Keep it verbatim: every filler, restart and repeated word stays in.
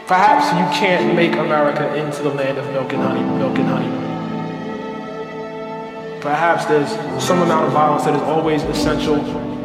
Perhaps you can't make America into the land of milk and honey, milk and honey. Perhaps there's some amount of violence that is always essential